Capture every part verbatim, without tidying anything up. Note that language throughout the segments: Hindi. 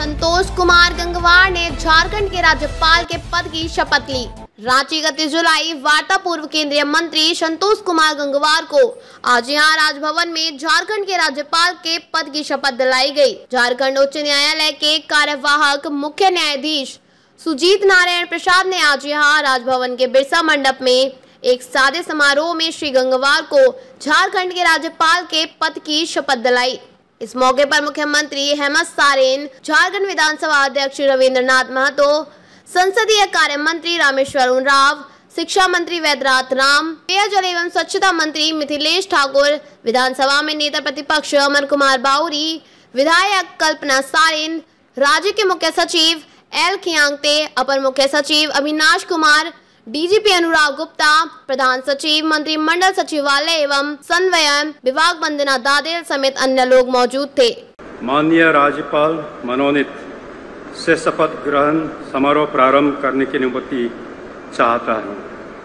संतोष कुमार गंगवार ने झारखंड के राज्यपाल के पद की शपथ ली। रांची इकतीस जुलाई वार्ता पूर्व केंद्रीय मंत्री संतोष कुमार गंगवार को आज यहाँ राजभवन में झारखंड के राज्यपाल के पद की शपथ दिलाई गई। झारखंड उच्च न्यायालय के कार्यवाहक मुख्य न्यायाधीश सुजीत नारायण प्रसाद ने आज यहाँ राजभवन के बिरसा मंडप में एक सादे समारोह में श्री गंगवार को झारखंड के राज्यपाल के पद की शपथ दिलाई। इस मौके पर मुख्यमंत्री हेमंत सोरेन, झारखंड विधानसभा अध्यक्ष रविंद्र नाथ महतो, संसदीय कार्य मंत्री रामेश्वर उरांव, शिक्षा मंत्री वैद्यनाथ राम, पेयजल एवं स्वच्छता मंत्री मिथिलेश ठाकुर, विधानसभा में नेता प्रतिपक्ष अमर कुमार बाउरी, विधायक कल्पना सोरेन, राज्य के मुख्य सचिव एल खियांगते, अपर मुख्य सचिव अविनाश कुमार, डीजीपी अनुराग गुप्ता, प्रधान सचिव मंत्रिमंडल सचिवालय एवं समन्वय विभाग वंदना दादेल समेत अन्य लोग मौजूद थे। माननीय राज्यपाल मनोनीत से शपथ ग्रहण समारोह प्रारंभ करने की अनुमति चाहता हूं।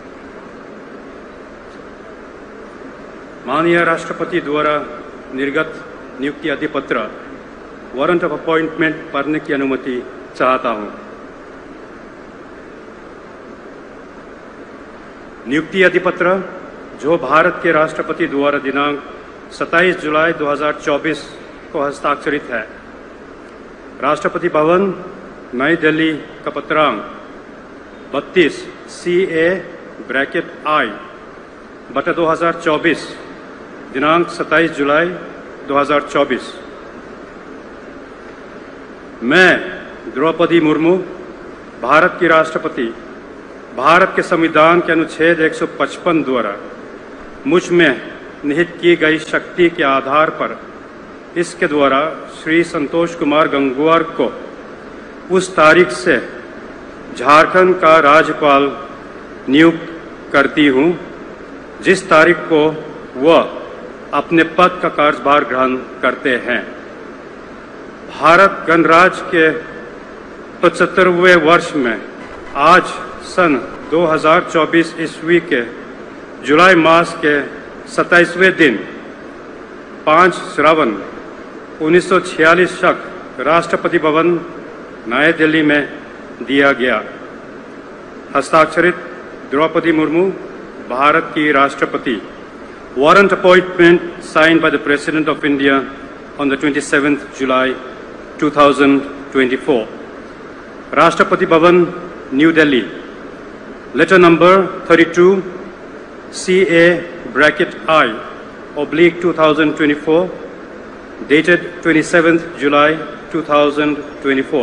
माननीय राष्ट्रपति द्वारा निर्गत नियुक्ति अधिपत्र वारंट ऑफ अपॉइंटमेंट पढ़ने की अनुमति चाहता हूं। नियुक्ति अधिपत्र जो भारत के राष्ट्रपति द्वारा दिनांक सत्ताईस जुलाई दो हज़ार चौबीस को हस्ताक्षरित है। राष्ट्रपति भवन, नई दिल्ली का पत्रांक बत्तीस सी ए ब्रैकेट आई बटा दो हज़ार चौबीस दिनांक सत्ताईस जुलाई दो हज़ार चौबीस। मैं द्रौपदी मुर्मू, भारत की राष्ट्रपति, भारत के संविधान के अनुच्छेद एक सौ पचपन द्वारा मुझ में निहित की गई शक्ति के आधार पर इसके द्वारा श्री संतोष कुमार गंगवार को उस तारीख से झारखंड का राज्यपाल नियुक्त करती हूं जिस तारीख को वह अपने पद का कार्यभार ग्रहण करते हैं। भारत गणराज्य के पचहत्तरवें वर्ष में आज सन दो हज़ार चौबीस ईस्वी के जुलाई मास के सत्ताईसवें दिन पाँच श्रावण उन्नीस सौ छियालीस तक राष्ट्रपति भवन नई दिल्ली में दिया गया। हस्ताक्षरित द्रौपदी मुर्मू, भारत की राष्ट्रपति। Warrant appointment signed by the president of India on the twenty-seventh July two thousand twenty-four। Rashtrapati Bhavan, new Delhi. Letter number thirty-two C A bracket I oblique two thousand twenty-four, dated twenty-seventh July two thousand twenty-four.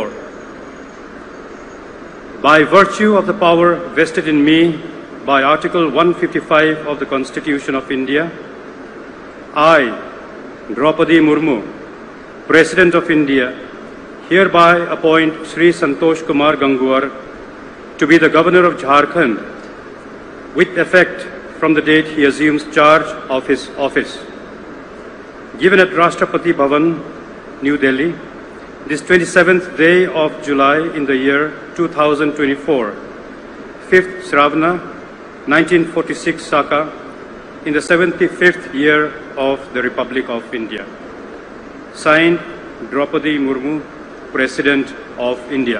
By virtue of the power vested in me by Article one fifty-five of the Constitution of India, I, Draupadi Murmu, President of India, hereby appoint Shri Santosh Kumar Gangwar to be the Governor of Jharkhand with effect from the date he assumes charge of his office. Given at Rashtrapati Bhavan, New Delhi, this twenty-seventh day of July in the year two thousand twenty-four, fifth Shravana, nineteen forty-six Saka, in the seventy-fifth year of the Republic of India. Signed, Draupadi Murmu, President of India.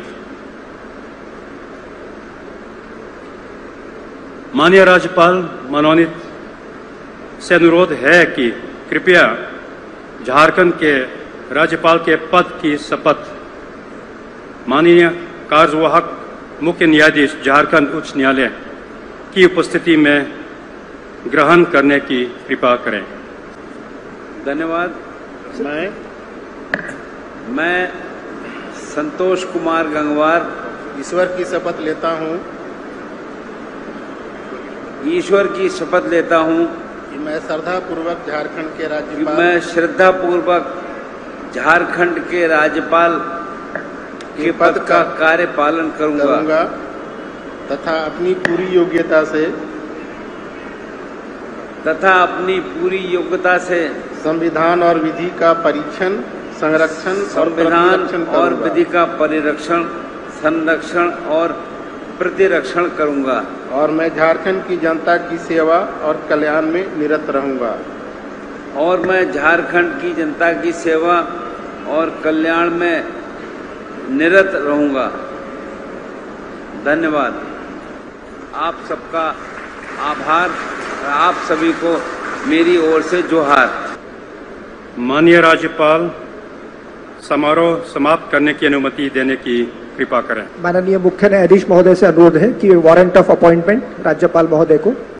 माननीय राज्यपाल मनोनीत से अनुरोध है कि कृपया झारखंड के राज्यपाल के पद की शपथ माननीय कार्यवाहक मुख्य न्यायाधीश झारखंड उच्च न्यायालय की उपस्थिति में ग्रहण करने की कृपा करें। धन्यवाद। मैं मैं संतोष कुमार गंगवार ईश्वर की शपथ लेता हूं ईश्वर की शपथ लेता हूं कि मैं श्रद्धापूर्वक झारखंड के राज्यपाल मैं श्रद्धापूर्वक झारखंड के राज्यपाल के पद का कार्य पालन करूंगा, करूंगा तथा अपनी पूरी योग्यता से तथा अपनी पूरी योग्यता से संविधान और विधि का परीक्षण, संरक्षण संविधान और विधि का परिरक्षण, संरक्षण और प्रतिरक्षण करूंगा और मैं झारखंड की जनता की सेवा और कल्याण में निरत रहूंगा और मैं झारखंड की जनता की सेवा और कल्याण में निरत रहूंगा। धन्यवाद। आप सबका आभार। आप सभी को मेरी ओर से जोहार। माननीय राज्यपाल, समारोह समाप्त करने की अनुमति देने की कृपा करें। माननीय मुख्य न्यायाधीश महोदय से अनुरोध है कि वारंट ऑफ अपॉइंटमेंट राज्यपाल महोदय को